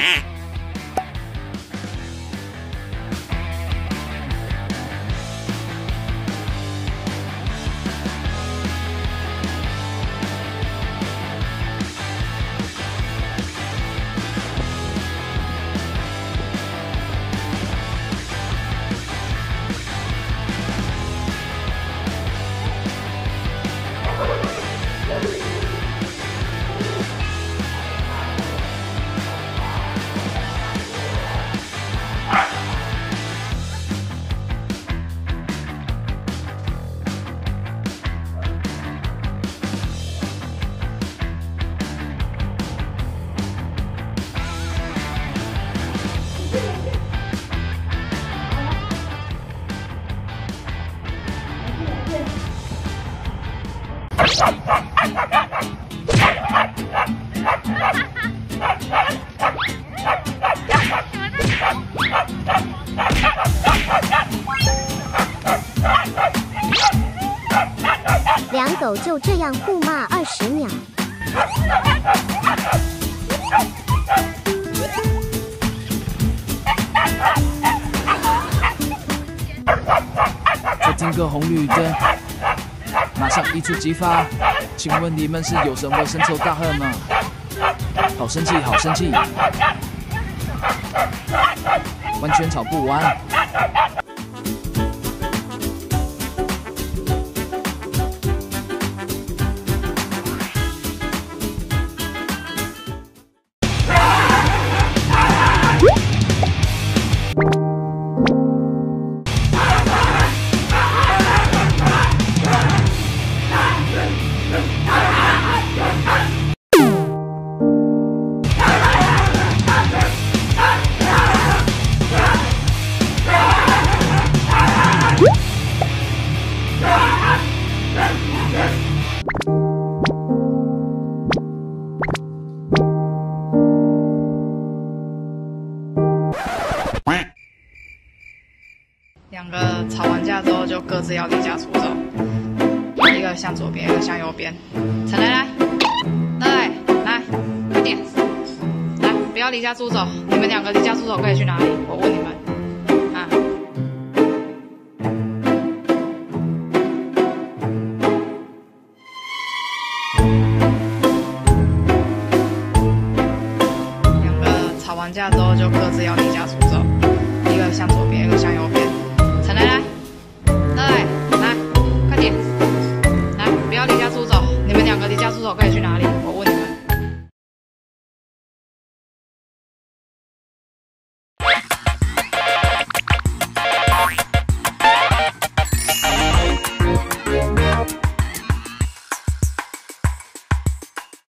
两狗就这样互骂20秒。 再听个红绿灯，马上一触即发。请问你们是有什么深仇大恨吗？好生气，好生气，完全吵不完。 两个吵完架之后就各自要离家出走，一个向左边，一个向右边。陈雷来，快点，来，不要离家出走。你们两个离家出走可以去哪里？我问你们。啊。两个吵完架之后就各自要离家出走，一个向左边，一个向右边。